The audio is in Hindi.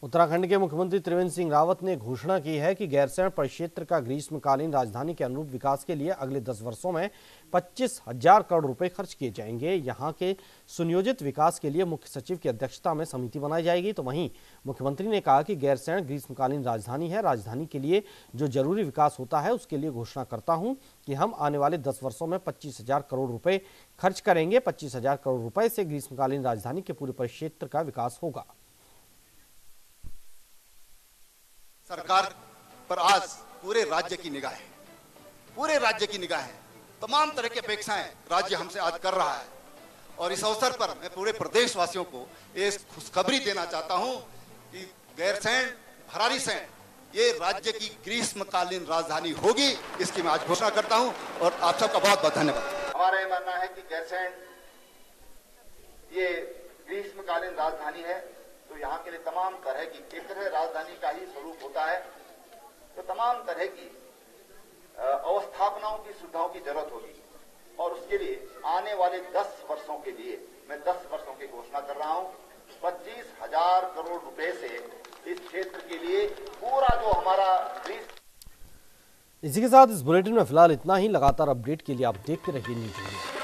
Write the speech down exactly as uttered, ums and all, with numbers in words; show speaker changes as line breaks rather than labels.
उत्तराखंड के मुख्यमंत्री त्रिवेंद्र सिंह रावत ने घोषणा की है कि गैरसैंण परिक्षेत्र का ग्रीष्मकालीन राजधानी के अनुरूप विकास के लिए अगले दस वर्षों में पच्चीस हजार करोड़ रुपए खर्च किए जाएंगे। यहां के सुनियोजित विकास के लिए मुख्य सचिव की अध्यक्षता में समिति बनाई जाएगी। तो वहीं मुख्यमंत्री ने कहा कि गैरसैंण ग्रीष्मकालीन राजधानी है। राजधानी के लिए जो जरूरी विकास होता है उसके लिए घोषणा करता हूं कि हम आने वाले दस वर्षों में पच्चीस हजार करोड़ रुपए खर्च करेंगे। पच्चीस हजार करोड़ रुपए से ग्रीष्मकालीन राजधानी के पूरे परिक्षेत्र का विकास होगा।
सरकार पर आज पूरे राज्य की निगाह है, पूरे राज्य की निगाह है। तमाम तरह की अपेक्षाएं राज्य हमसे आज कर रहा है और इस अवसर पर मैं पूरे प्रदेशवासियों को ये खुशखबरी देना चाहता हूं कि गैरसैंण भराड़ीसैंण ये राज्य की ग्रीष्मकालीन राजधानी होगी। इसकी मैं आज घोषणा करता हूं और आप सबका बहुत बहुत धन्यवाद।
हमारा ये मानना है कि गैरसैंण ये ग्रीष्मकालीन राजधानी है तो यहाँ के लिए तमाम तरह की एक तरह राजधानी का ही स्वरूप होता है, तो तमाम तरह की अवस्थापनाओं की सुविधाओं की जरूरत होगी और उसके लिए आने वाले दस वर्षों के लिए मैं दस वर्षों की घोषणा कर रहा हूँ। पच्चीस हजार करोड़ रुपए से इस क्षेत्र के लिए पूरा जो हमारा।
इसी के साथ इस बुलेटिन में फिलहाल इतना ही। लगातार अपडेट के लिए आप देखते रहिए न्यूज़ इंडिया।